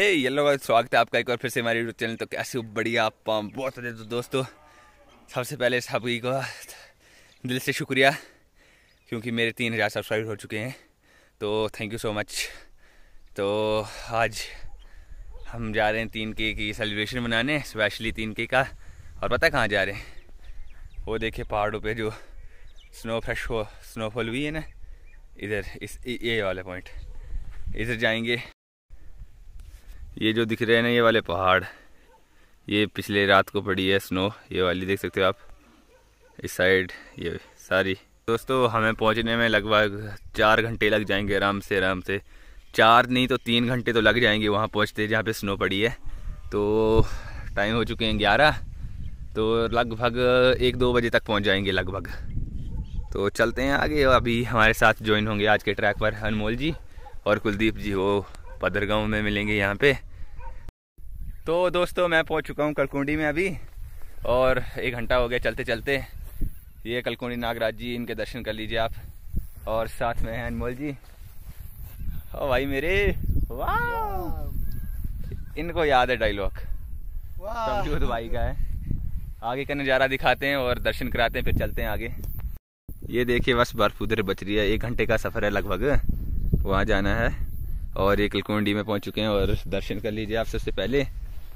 Yellow का स्वागत है आपका एक बार फिर से हमारे यूट्यूब चैनल। तो कैसे हो? बढ़िया आप बहुत अच्छे। तो दोस्तों सबसे पहले सभी को दिल से शुक्रिया क्योंकि मेरे 3000 सब्सक्राइबर हो चुके हैं, तो थैंक यू सो मच। तो आज हम जा रहे हैं 3K की सेलिब्रेशन मनाने, स्पेशली 3K का। और पता है कहाँ जा रहे हैं? वो देखिए पहाड़ों पे जो स्नोफॉल हुई है ना, इधर ये वाला पॉइंट, इधर जाएंगे। ये जो दिख रहे हैं ना ये वाले पहाड़, ये पिछले रात को पड़ी है स्नो, ये वाली देख सकते हो आप इस साइड, ये सारी। दोस्तों हमें पहुंचने में लगभग 4 घंटे लग जाएंगे आराम से 4 नहीं तो 3 घंटे तो लग जाएंगे वहाँ पहुंचते जहाँ पे स्नो पड़ी है। तो टाइम हो चुके हैं 11, तो लगभग 1-2 बजे तक पहुँच जाएंगे लगभग। तो चलते हैं आगे। अभी हमारे साथ ज्वाइन होंगे आज के ट्रैक पर अनमोल जी और कुलदीप जी, वो पदरगांव में मिलेंगे यहाँ पे। तो दोस्तों मैं पहुँच चुका हूँ कलकुंडी में अभी, और 1 घंटा हो गया चलते चलते। ये कलकुंडी नागराज जी, इनके दर्शन कर लीजिए आप, और साथ में हैं अनमोल जी। ओ भाई मेरे, वाह, इनको याद है डायलॉग, समझो भाई का है। आगे का नज़ारा दिखाते हैं और दर्शन कराते हैं, फिर चलते हैं आगे। ये देखिए बस बर्फ उधर बच रही है, 1 घंटे का सफ़र है लगभग, वहाँ जाना है। और ये कलकुंडी में पहुँच चुके हैं और दर्शन कर लीजिए आप सबसे पहले।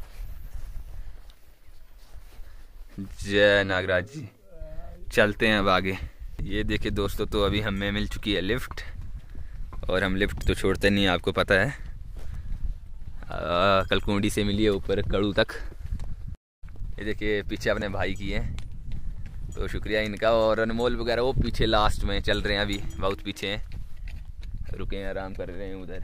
जय नागराज जी। चलते हैं अब आगे। ये देखिए दोस्तों, तो अभी हमें मिल चुकी है लिफ्ट, और हम लिफ्ट तो छोड़ते नहीं, आपको पता है। कलकुंडी से मिली है ऊपर कड़ू तक। ये देखिए पीछे अपने भाई की है, तो शुक्रिया इनका। और अनमोल वगैरह वो पीछे लास्ट में चल रहे हैं, अभी बहुत पीछे हैं, रुके हैं, आराम कर रहे हैं उधर।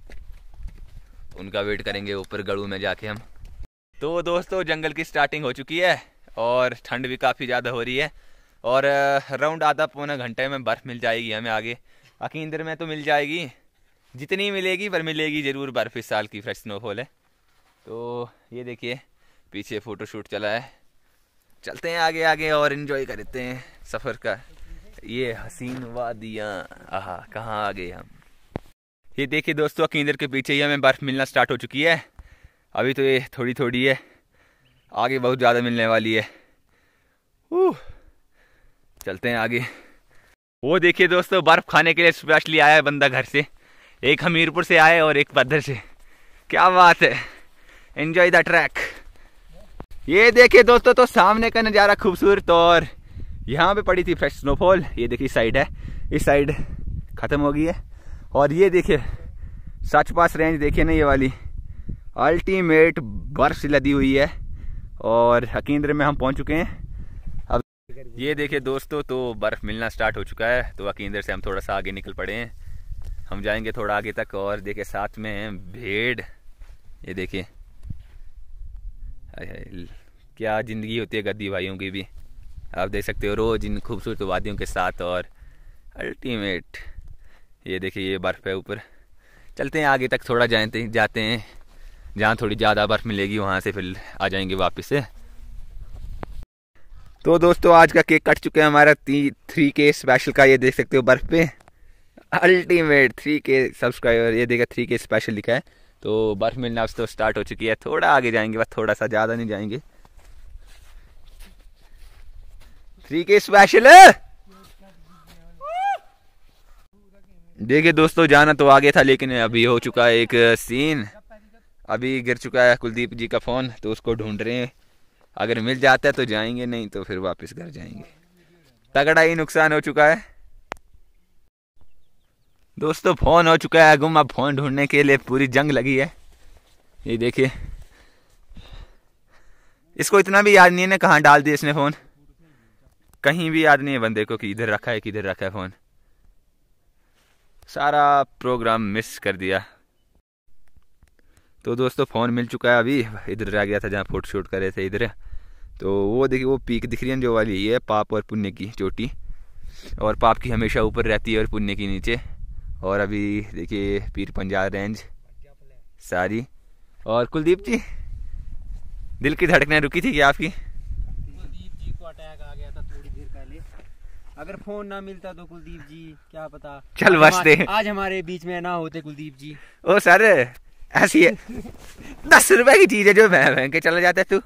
उनका वेट करेंगे ऊपर गड़ू में जाके हम। तो दोस्तों जंगल की स्टार्टिंग हो चुकी है और ठंड भी काफ़ी ज़्यादा हो रही है, और अराउंड आधा पौना घंटे में बर्फ़ मिल जाएगी हमें आगे। अकींदर में तो मिल जाएगी, जितनी मिलेगी पर मिलेगी ज़रूर बर्फ़। इस साल की फ्रेश स्नोफॉल है। तो ये देखिए पीछे फ़ोटोशूट चला है। चलते हैं आगे आगे और इन्जॉय करते हैं सफ़र का। ये हसीन वादियाँ, आहा कहाँ आ गए हम। ये देखिए दोस्तों अकींदर के पीछे ही हमें बर्फ़ मिलना स्टार्ट हो चुकी है। अभी तो ये थोड़ी थोड़ी है, आगे बहुत ज़्यादा मिलने वाली है। चलते हैं आगे। वो देखिए दोस्तों बर्फ़ खाने के लिए स्पेशली आया है बंदा घर से, एक हमीरपुर से आया और एक पद्धर से। क्या बात है, एंजॉय द ट्रैक। ये देखिए दोस्तों, तो सामने का नज़ारा खूबसूरत, और यहाँ पे पड़ी थी फ्रेश स्नोफॉल। ये देखिए साइड है, इस साइड ख़त्म हो गई है। और ये देखिए सच पास रेंज देखिए ना, ये वाली अल्टीमेट बर्फ से लदी हुई है, और अकींद्र में हम पहुंच चुके हैं अब। ये देखिए दोस्तों, तो बर्फ़ मिलना स्टार्ट हो चुका है, तो अकींद्र से हम थोड़ा सा आगे निकल पड़े हैं। हम जाएंगे थोड़ा आगे तक, और देखिए साथ में है भेड़। ये देखिए क्या ज़िंदगी होती है गद्दी भाइयों की भी, आप देख सकते हो, रोज़ इन खूबसूरत वादियों के साथ, और अल्टीमेट। ये देखिए ये बर्फ़ है ऊपर। चलते हैं आगे तक थोड़ा जाते हैं, जहाँ थोड़ी ज़्यादा बर्फ़ मिलेगी वहाँ से फिर आ जाएंगे वापस से। तो दोस्तों आज का केक कट चुका है हमारा 3K स्पेशल का। ये देख सकते हो बर्फ़ पे अल्टीमेट 3K सब्सक्राइबर, ये देखा 3K स्पेशल लिखा है। तो बर्फ़ मिलना तो स्टार्ट हो चुकी है, थोड़ा आगे जाएंगे बस, थोड़ा सा, ज़्यादा नहीं जाएंगे। 3K स्पेशल है। देखिए दोस्तों जाना तो आगे था, लेकिन अभी हो चुका है एक सीन। अभी गिर चुका है कुलदीप जी का फ़ोन, तो उसको ढूंढ रहे हैं। अगर मिल जाता है तो जाएंगे, नहीं तो फिर वापस घर जाएंगे। तगड़ा ही नुकसान हो चुका है दोस्तों, फ़ोन हो चुका है गुम। अब फ़ोन ढूंढने के लिए पूरी जंग लगी है। ये देखिए इसको इतना भी याद नहीं है ना कहाँ डाल दिया इसने फ़ोन, कहीं भी याद नहीं है बंदे को कि इधर रखा है, किधर रखा है फ़ोन। सारा प्रोग्राम मिस कर दिया। तो दोस्तों फ़ोन मिल चुका है, अभी इधर रह गया था जहाँ फ़ोटो शूट कर रहे थे इधर। तो वो देखिए वो पीक दिख रही है जो वाली, ये पाप और पुण्य की चोटी, और पाप की हमेशा ऊपर रहती है और पुण्य की नीचे। और अभी देखिए पीर पंजाल रेंज सारी। और कुलदीप जी दिल की धड़कनें रुकी थी क्या आपकी? कुलदीप जी को अटैक आ गया था थोड़ी देर पहले, अगर फोन ना मिलता तो कुलदीप जी क्या पता चल बसते आज हमारे बीच में ना होते कुलदीप जी। ओ सर ऐसी है 10 रुपए की चीज है जो मैं के चला जाता है तू।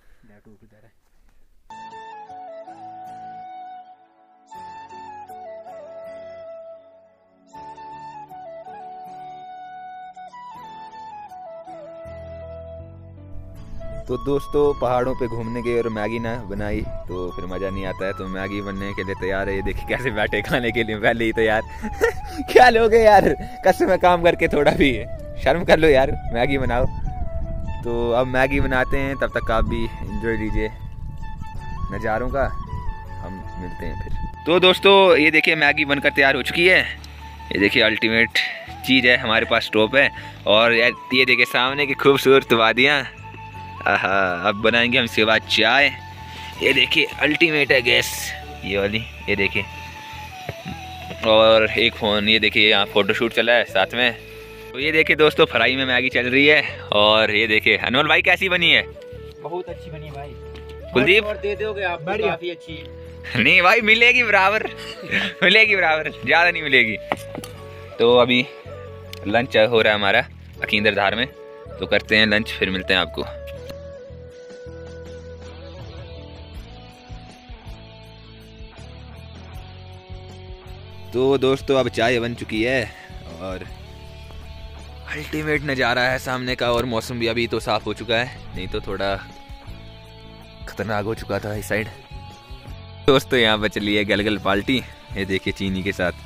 तो दोस्तों पहाड़ों पे घूमने गए और मैगी ना बनाई तो फिर मज़ा नहीं आता है, तो मैगी बनने के लिए तैयार है। ये देखिए कैसे बैठे खाने के लिए पहले ही तैयार। क्या लोगे यार, कसम में काम करके थोड़ा भी शर्म कर लो यार, मैगी बनाओ। तो अब मैगी बनाते हैं, तब तक आप भी एंजॉय लीजिए नज़ारों का, हम मिलते हैं फिर। तो दोस्तों ये देखिए मैगी बनकर तैयार हो चुकी है। ये देखिए अल्टीमेट चीज़ है, हमारे पास स्टोव है और ये देखिए सामने की खूबसूरत वादियाँ। आहा, अब बनाएंगे हम इसके बाद चाय। ये देखिए अल्टीमेट है गैस ये वाली, ये देखिए। और एक फ़ोन, ये देखिए यहाँ फ़ोटोशूट चला है साथ में। तो ये देखिए दोस्तों फ्राई में मैगी चल रही है। और ये देखिए अनमोल भाई कैसी बनी है? बहुत अच्छी बनी है भाई। कुलदीप और दे दोगे आप? काफी अच्छी है। नहीं भाई मिलेगी बराबर मिलेगी बराबर, ज़्यादा नहीं मिलेगी। तो अभी लंच हो रहा है हमारा अकींदर धार में, तो करते हैं लंच, फिर मिलते हैं आपको। तो दोस्तों अब चाय बन चुकी है और अल्टीमेट नज़ारा है सामने का, और मौसम भी अभी तो साफ हो चुका है, नहीं तो थोड़ा खतरनाक हो चुका था इस साइड। दोस्तों यहाँ पर चली है गलगल पार्टी, ये देखिए चीनी के साथ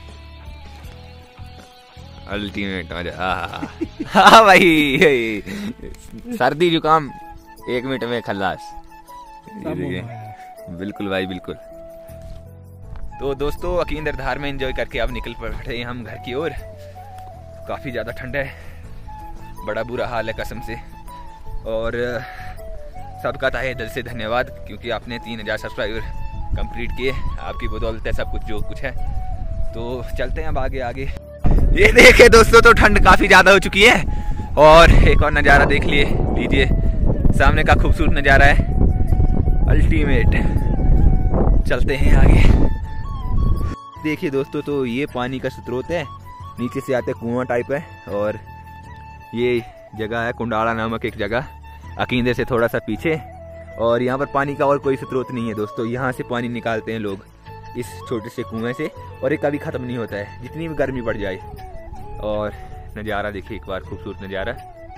अल्टीमेट मजा। हाँ भाई सर्दी जुकाम 1 मिनट में खल्लास। बिल्कुल भाई बिल्कुल। तो दोस्तों अकींदर धार में एंजॉय करके अब निकल पड़े हैं हम घर की ओर। काफ़ी ज़्यादा ठंड है, बड़ा बुरा हाल है कसम से। और सबका तहे दिल से धन्यवाद, क्योंकि आपने 3000 सब्सक्राइबर कंप्लीट किए, आपकी बदौलत है सब कुछ जो कुछ है। तो चलते हैं अब आगे आगे। ये देखिए दोस्तों तो ठंड काफ़ी ज़्यादा हो चुकी है, और एक और नज़ारा देख लीजिए सामने का खूबसूरत नज़ारा है अल्टीमेट। चलते हैं आगे। देखिए दोस्तों तो ये पानी का स्रोत है, नीचे से आते कुआं टाइप है, और ये जगह है कुंडाला नामक एक जगह अकींदे से थोड़ा सा पीछे। और यहाँ पर पानी का और कोई स्रोत नहीं है दोस्तों, यहाँ से पानी निकालते हैं लोग इस छोटे से कुएं से, और ये कभी ख़त्म नहीं होता है जितनी भी गर्मी पड़ जाए। और नज़ारा देखिए एक बार, खूबसूरत नज़ारा।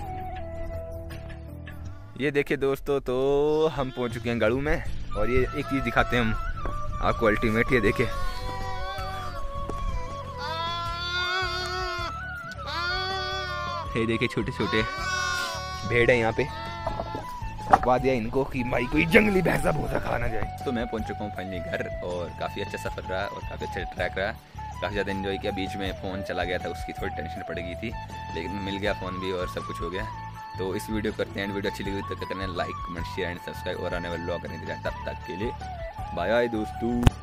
ये देखिए दोस्तों तो हम पहुँच चुके हैं गड़ू में, और ये एक चीज़ दिखाते हैं हम आपको अल्टीमेट। ये देखिए छोटे छोटे भेड़ है यहाँ पे, बता दिया इनको कि भाई कोई जंगली भैंसा भूसा खा ना जाए। तो मैं पहुँच चुका हूँ फाइनली घर, और काफ़ी अच्छा सफ़र रहा और काफ़ी अच्छा ट्रैक रहा, काफ़ी ज़्यादा एंजॉय किया। बीच में फ़ोन चला गया था, उसकी थोड़ी टेंशन पड़ गई थी, लेकिन मिल गया फ़ोन भी और सब कुछ हो गया। तो इस वीडियो करते हैं, वीडियो अच्छी लगी तो करना like comment share and subscribe, और आने वाले ब्लॉग करने तब तक के लिए बाय बाय दोस्तों।